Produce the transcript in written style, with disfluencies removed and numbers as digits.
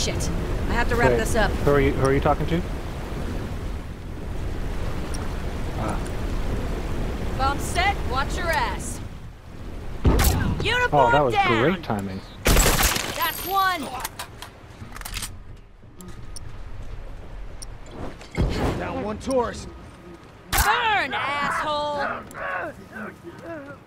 Shit. I have to wrap this up. Who are you talking to? Bomb set, watch your ass. Oh, Uniform that was down. great timing. That's one. Down one tourist. Burn, asshole.